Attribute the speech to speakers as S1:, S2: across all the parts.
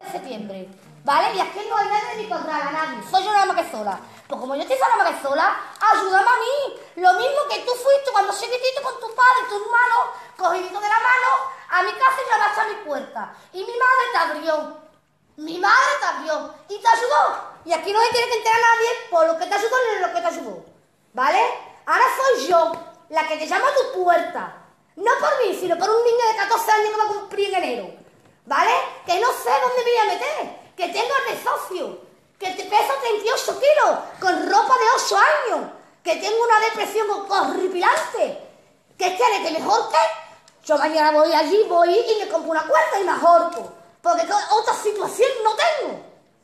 S1: septiembre, ¿vale? Y aquí no hay nadie de mi corral, a nadie. Soy yo nada más que sola. Pues como yo estoy nada más que sola, ayúdame a mí. Lo mismo que tú fuiste cuando chiquitito con tu padre y tu hermano, cogidito de la mano, a mi casa y llamaste a mi puerta. Y mi madre te abrió. Mi madre te abrió y te ayudó. Y aquí no se tiene que enterar nadie por lo que te ayudó ni lo que te ayudó. ¿Vale? Ahora soy yo la que te llama a tu puerta. No por mí, sino por un niño de 14 años que va a cumplir en enero. ¿Vale? Que no sé dónde me voy a meter. Que tengo de socio. Que te peso 38 kilos. Con ropa de 8 años. Que tengo una depresión horripilante. ¿Qué quieres? ¿Que me jorque? Yo mañana voy allí, voy y me compro una cuerda y me ahorco. Porque otra situación no tengo.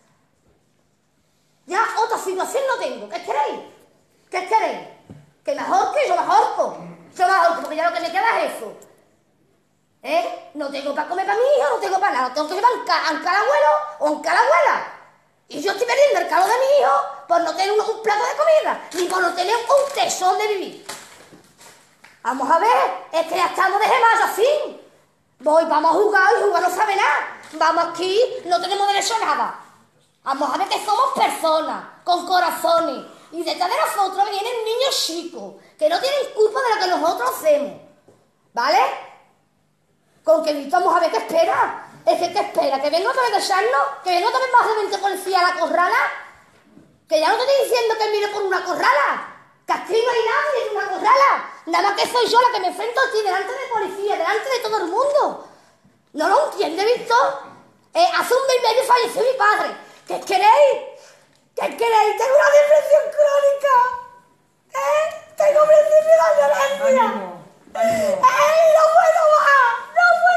S1: Ya, otra situación no tengo. ¿Qué queréis? ¿Qué queréis? ¿Que me ahorque? Yo me ahorco. Yo me ahorco porque ya lo que me queda es eso. No tengo para comer para mi hijo, no tengo para nada. Tengo que llevar a al abuelo o a la abuela. Y yo estoy perdiendo el calor de mi hijo por no tener un plato de comida, ni por no tener un techo donde vivir. Vamos a ver, es que ya estamos de mayo así. Vamos a jugar y jugar no sabe nada. Vamos aquí, no tenemos derecho a nada. Vamos a ver que somos personas, con corazones. Y detrás de nosotros vienen niños chicos, que no tienen culpa de lo que nosotros hacemos. ¿Vale? Con que vamos a ver qué espera. Es que, ¿qué espera? ¿Que venga otra vez a echarnos? ¿Que venga otra vez más de 20 policías a la corrala? Que ya no te estoy diciendo que mire por una corrala. Que aquí no hay nadie en una corrala. Nada más que soy yo la que me enfrento aquí delante de policía, delante de todo el mundo. ¿No lo entiende, Víctor? Hace un mes y medio falleció mi padre. ¿Qué queréis? ¿Qué queréis? Tengo una depresión crónica. Tengo principio de violencia.
S2: Ánimo, ánimo.
S1: No puedo más. No puedo.